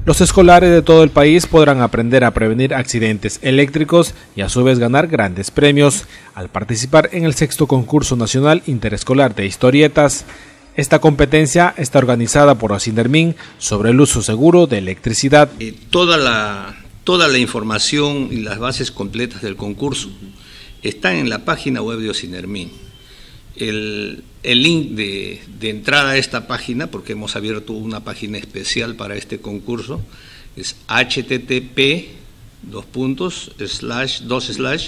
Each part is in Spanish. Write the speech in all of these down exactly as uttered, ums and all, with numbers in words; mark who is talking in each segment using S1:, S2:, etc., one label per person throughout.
S1: Los escolares de todo el país podrán aprender a prevenir accidentes eléctricos y a su vez ganar grandes premios al participar en el sexto concurso nacional interescolar de historietas. Esta competencia está organizada por Asindermin sobre el uso seguro de electricidad.
S2: Eh, toda la, toda la información y las bases completas del concurso están en la página web de Asindermin. El, el link de, de entrada a esta página, porque hemos abierto una página especial para este concurso, es http dos puntos slash dos slash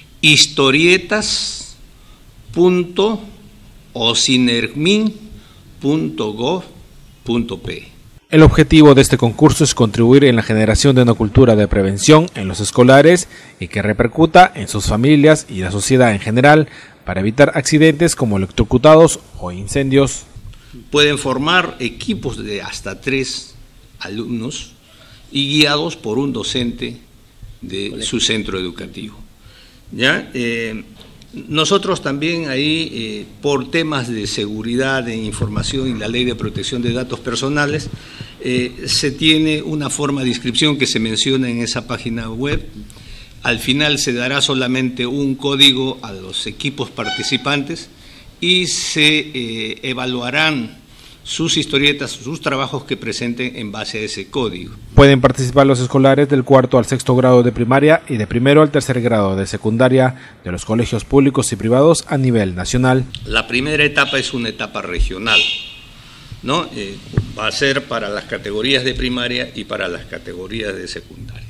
S2: historietas punto osinermin punto gov punto pe.
S1: El objetivo de este concurso es contribuir en la generación de una cultura de prevención en los escolares y que repercuta en sus familias y la sociedad en general para evitar accidentes como electrocutados o incendios.
S2: Pueden formar equipos de hasta tres alumnos y guiados por un docente de su centro educativo. ¿Ya? Eh, nosotros también ahí, eh, por temas de seguridad de información y la ley de protección de datos personales, eh, se tiene una forma de inscripción que se menciona en esa página web. Al final se dará solamente un código a los equipos participantes y se eh, evaluarán sus historietas, sus trabajos que presenten en base a ese código.
S1: Pueden participar los escolares del cuarto al sexto grado de primaria y de primero al tercer grado de secundaria de los colegios públicos y privados a nivel nacional.
S2: La primera etapa es una etapa regional, ¿no? Eh, va a ser para las categorías de primaria y para las categorías de secundaria.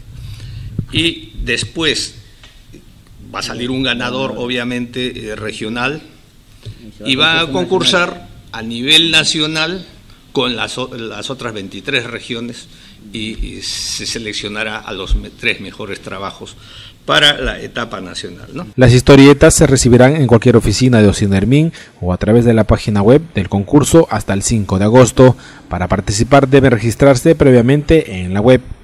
S2: Y después va a salir un ganador, obviamente, eh, regional, y va a concursar a nivel nacional con las, las otras veintitrés regiones y, y se seleccionará a los me, tres mejores trabajos para la etapa nacional, ¿no?
S1: Las historietas se recibirán en cualquier oficina de Asindermin o a través de la página web del concurso hasta el cinco de agosto. Para participar debe registrarse previamente en la web.